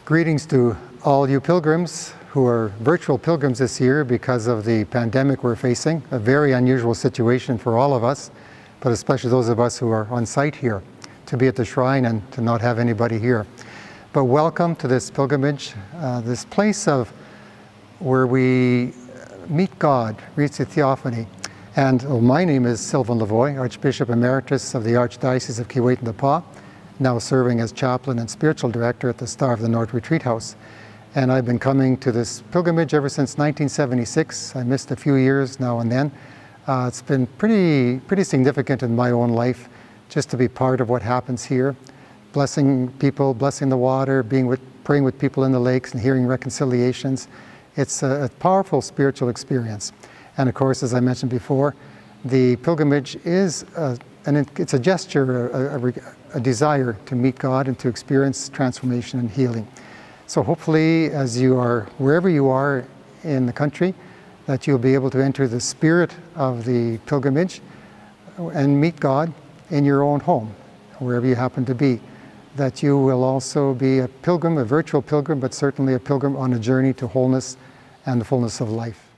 Greetings to all you pilgrims who are virtual pilgrims this year because of the pandemic we're facing, a very unusual situation for all of us, but especially those of us who are on site here, to be at the shrine and to not have anybody here. But welcome to this pilgrimage, this place of where we meet God, reach the theophany. And my name is Sylvain Lavoie, Archbishop Emeritus of the Archdiocese of Keewatin-Depot, now serving as chaplain and spiritual director at the Star of the North Retreat House. And I've been coming to this pilgrimage ever since 1976. I missed a few years now and then. It's been pretty significant in my own life just to be part of what happens here, blessing people, blessing the water, praying with people in the lakes and hearing reconciliations. It's a powerful spiritual experience. And of course, as I mentioned before, the pilgrimage is it's a gesture, a desire to meet God and to experience transformation and healing. So hopefully, as you are, wherever you are in the country, that you'll be able to enter the spirit of the pilgrimage and meet God in your own home, wherever you happen to be. That you will also be a pilgrim, a virtual pilgrim, but certainly a pilgrim on a journey to wholeness and the fullness of life.